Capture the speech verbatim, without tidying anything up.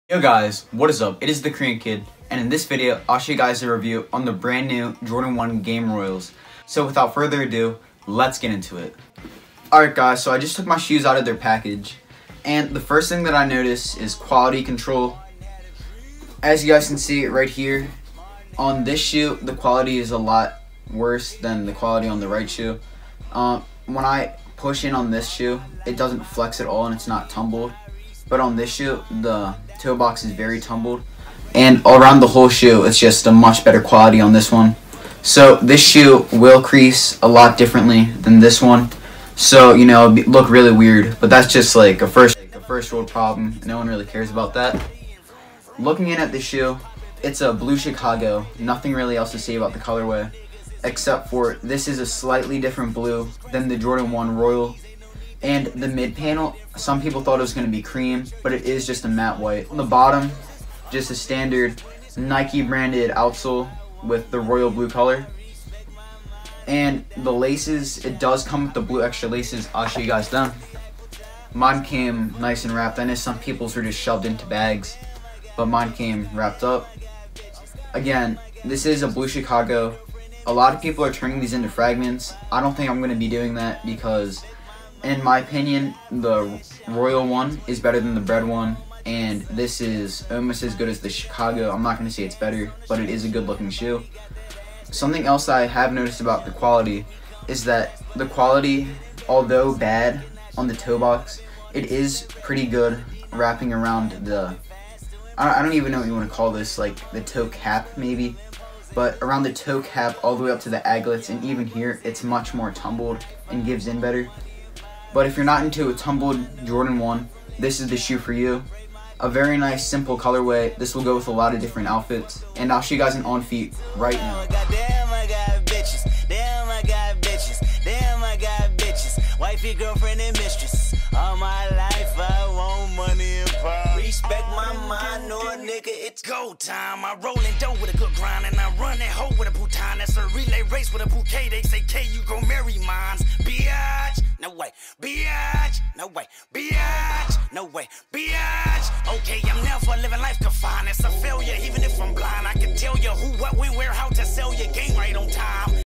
Yo guys, what is up? It is the Korean Kid, and in this video, I'll show you guys a review on the brand new Jordan one Game Royals. So without further ado, let's get into it. Alright guys, so I just took my shoes out of their package, and the first thing that I notice is quality control. As you guys can see right here, on this shoe, the quality is a lot worse than the quality on the right shoe. Um, when I push in on this shoe, it doesn't flex at all and it's not tumbled. But on this shoe, the toe box is very tumbled, and all around the whole shoe, it's just a much better quality on this one. So this shoe will crease a lot differently than this one, so you know, it'll look really weird. But that's just like a first, like a first world problem. No one really cares about that. Looking in at the shoe, it's a blue Chicago. Nothing really else to say about the colorway, except for this is a slightly different blue than the Jordan one Royal. And the mid panel, some people thought it was going to be cream, but it is just a matte white. On the bottom, just a standard Nike branded outsole with the royal blue color. And the laces, it does come with the blue extra laces. I'll show you guys them. Mine came nice and wrapped. I know some people's were just shoved into bags, but mine came wrapped up. Again, this is a blue Chicago. A lot of people are turning these into fragments. I don't think I'm going to be doing that because, in my opinion, the Royal one is better than the Bread one, and this is almost as good as the Chicago. I'm not going to say it's better, but it is a good looking shoe. Something else I have noticed about the quality is that the quality, although bad on the toe box, it is pretty good wrapping around the, I don't even know what you want to call this, like the toe cap maybe, but around the toe cap all the way up to the aglets, and even here it's much more tumbled and gives in better. But if you're not into a tumbled Jordan one, this is the shoe for you. A very nice, simple colorway. This will go with a lot of different outfits. And I'll show you guys an on feet right now. Damn, I got bitches. Damn, I got bitches. Damn, I got bitches. Wifey, girlfriend, and mistress. All my life, I want money and power. Respect my mind, no nigga, it's go time. I roll in dough with a good grind, and I run that hoe with a bouton. That's a relay race with a bouquet. They say, K, you gon' marry mines. Biatch. No way, biatch, no way, biatch, no way, biatch. Okay, I'm never living life confined. It's a failure, even if I'm blind. I can tell you who, what, when, where, how to sell your game right on time.